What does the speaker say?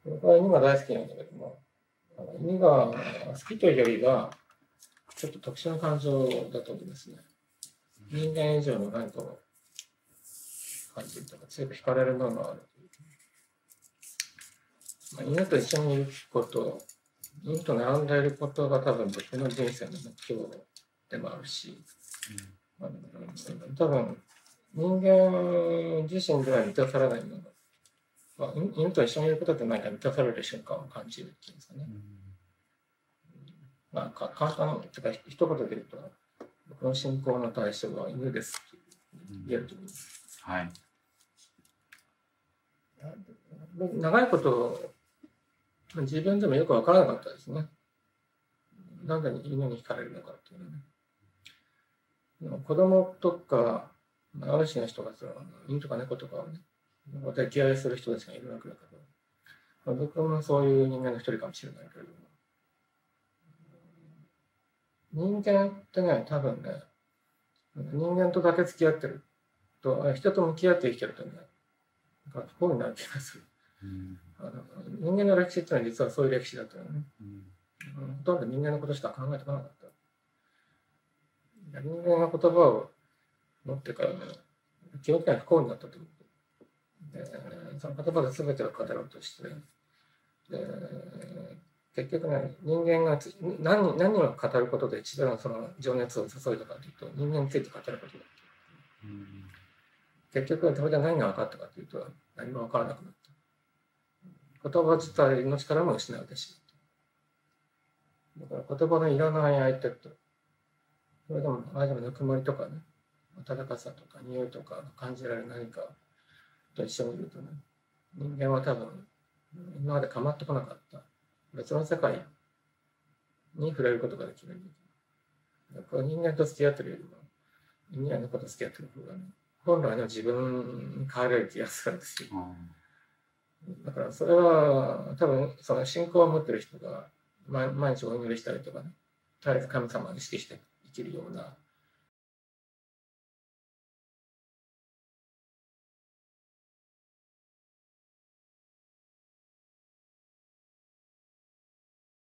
僕は犬が大好きなんだけども、犬が好きというよりは、ちょっと特殊な感情だと思いますね。人間以上の何かを感じるとか、強く惹かれるものがある。犬と一緒にいること、犬と並んでいることが多分僕の人生の目標でもあるし、多分人間自身では満たされないもの、犬と一緒にいることで何か満たされる瞬間を感じるっていうんですかね。簡単とか一言で言うと、僕の信仰の対象は犬ですって言えると思います。 はい。 長いこと自分でもよく分からなかったですね。なんで犬に惹かれるのかっていうのね。子供とか、ある種の人が犬とか猫とかをね、溺愛する人たちがいるわけだから、僕もそういう人間の一人かもしれないけれども、人間ってね、多分ね、人間とだけ付き合ってると、人と向き合って生きてるとね、不幸になる気がする。人間の歴史ってのは実はそういう歴史だったよね。ほとんど人間のことしか考えてこなかった。人間の言葉を持ってからね、基本的には不幸になったと思う。その言葉で全てを語ろうとして、結局ね、人間が何を語ることで一番その情熱を注いだかというと、人間について語ることだった。結局、それで何が分かったかというと、何も分からなくなった。言葉自体の力も失うでしょう。だから言葉のいらない相手と、それでも相手のぬくもりとかね、温かさとか匂いとか感じられる何かと一緒にいるとね、人間は多分今まで構ってこなかった別の世界に触れることができる。これ人間と付き合ってるよりも人間のこと付き合ってる方がね、本来の自分に変えられる気がするんですよ。だからそれは多分その信仰を持ってる人が毎日お祈りしたりとかね、絶えず神様を意識して生きるような